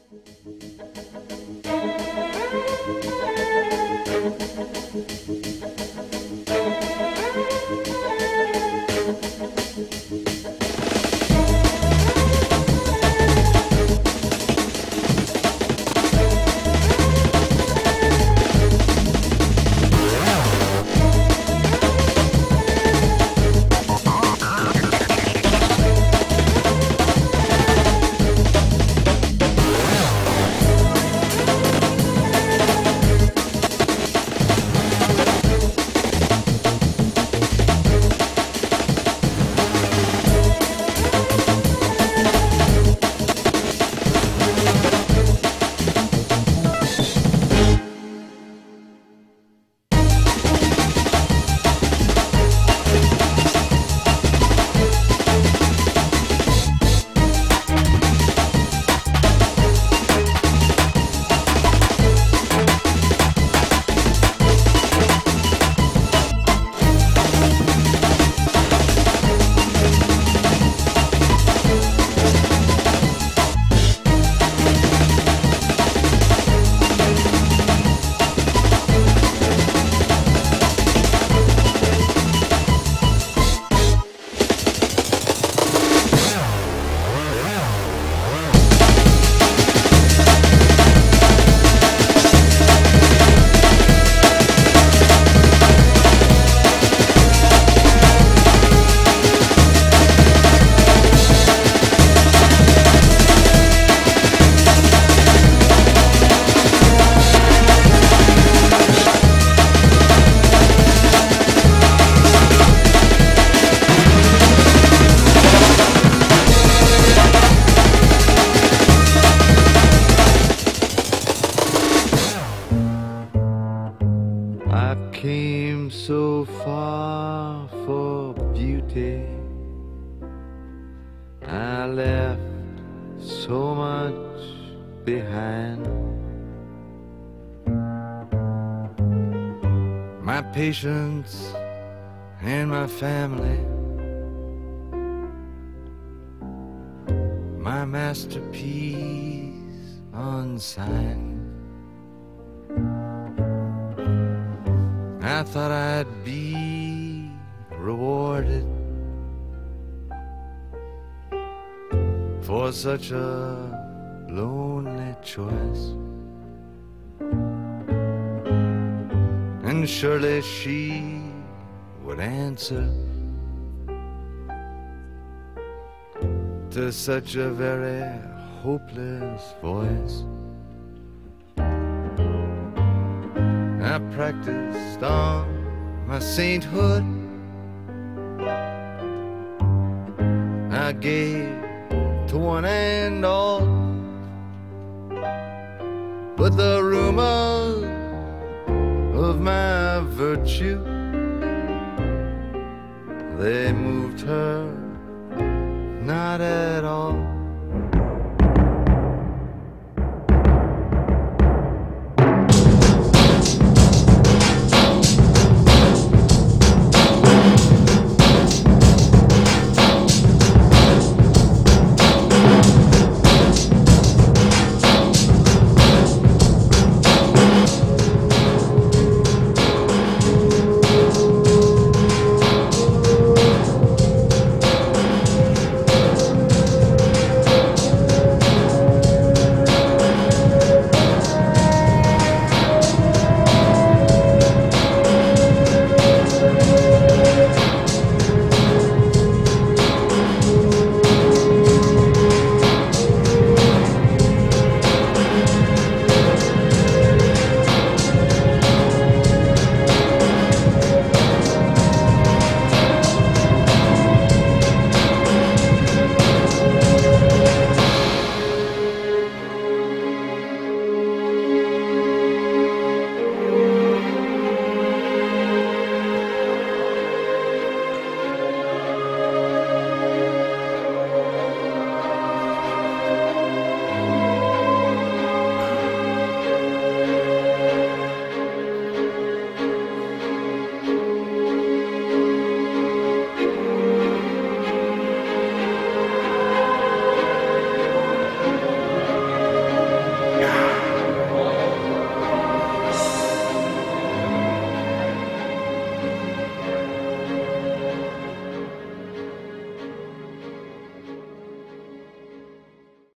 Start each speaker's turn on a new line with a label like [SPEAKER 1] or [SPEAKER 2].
[SPEAKER 1] Came so far for beauty, I left so much behind. My patience and my family, my masterpiece unsigned. I thought I'd be rewarded for such a lonely choice, and surely she would answer to such a very hopeless voice. I practiced on my sainthood, I gave to one and all, but the rumors of my virtue, they moved her not at all.